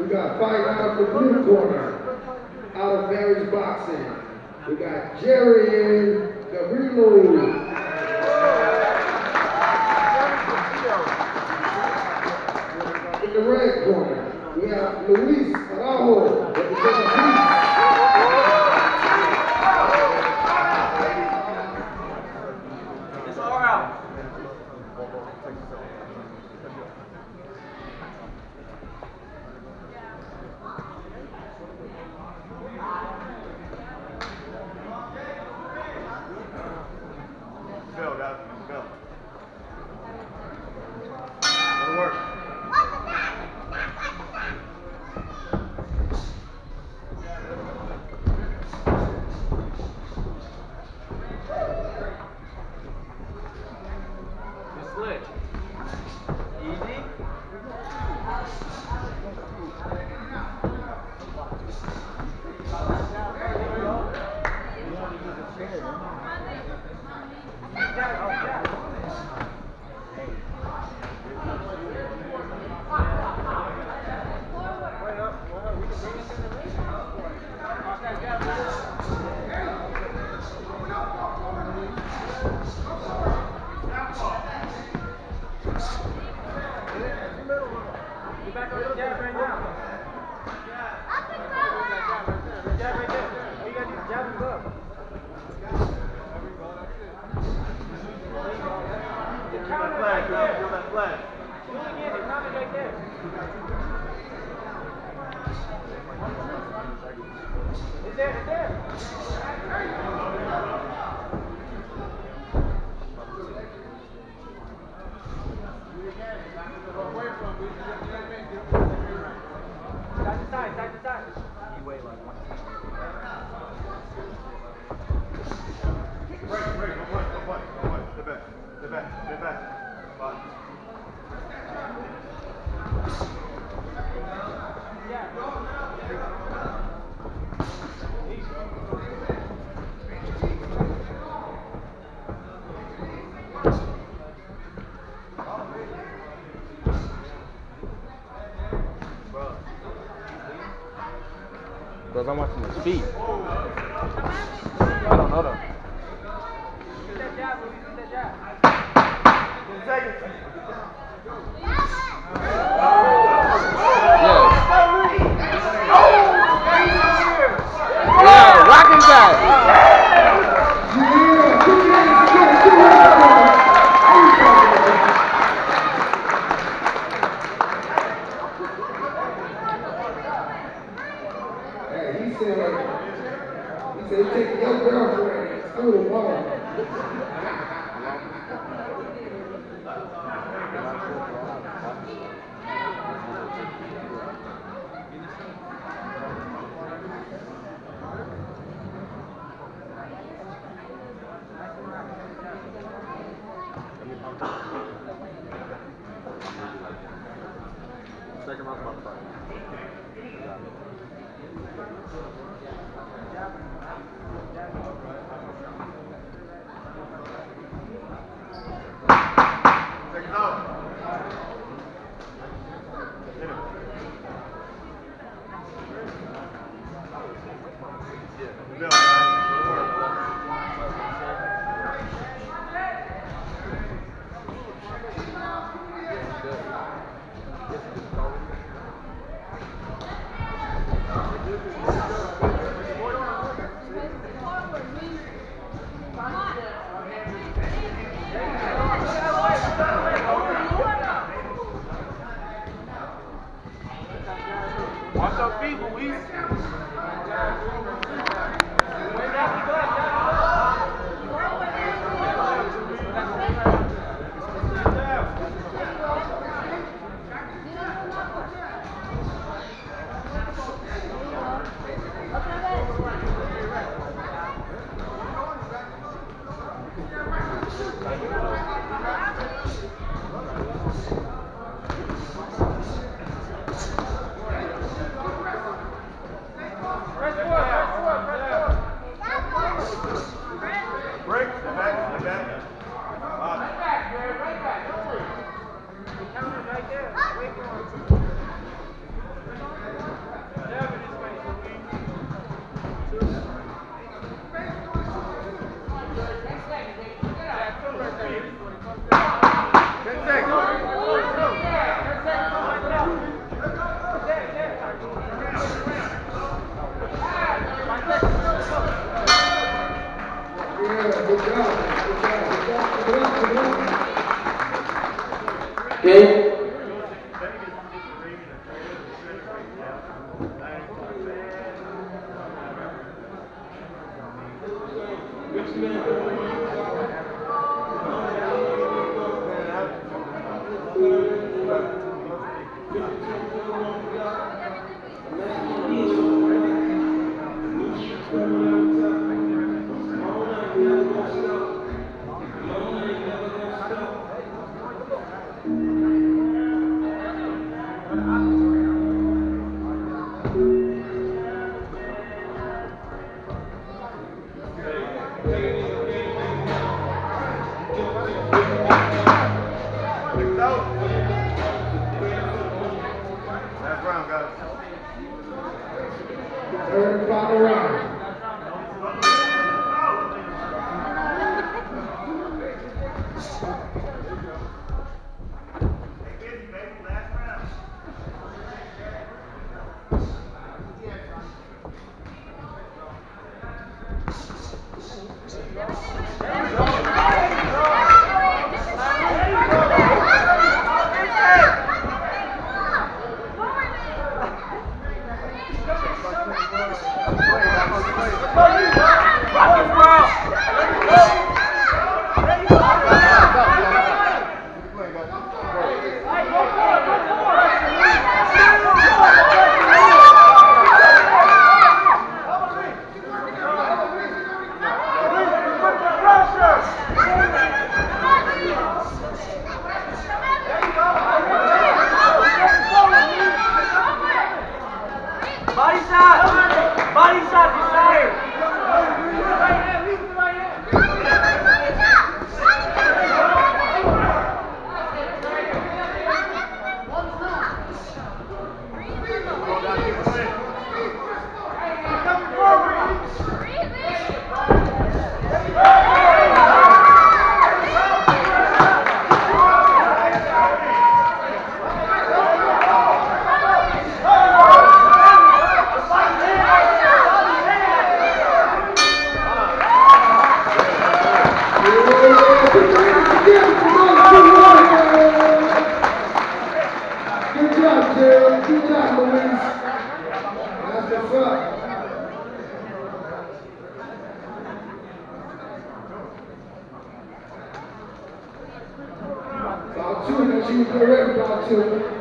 got fighting out of the blue corner, out of Barry's Boxing. We got Jerry Garillo. In the red corner, we have Luis Araujo, representing Peace. It's all out. Go, guys. Go. Good work. It's lit. Easy. Get back on the jab right now. Jab right there. All you gotta do is jab and go. The counter right there. Feel that flag. Do it again. The counter right there. It's there. It's there. Side to side, side to side. You weigh like 160. Break. Go away. Step back. Five. Because I'm watching his feet. I don't know though. Get that jab, Luis. Get that jab. 10 seconds. Yeah, rocking guy. He said, take your girlfriend to school tomorrow. Second round, motherfucker. Seconds out. Bill, Watch your feet, Luis. Press forward. Last round, guys. Third and final round. Body shot! Body shot desired! Good job, Gerald. Good job, Louise. That's what's up. Ball two, that's you correct, ball two.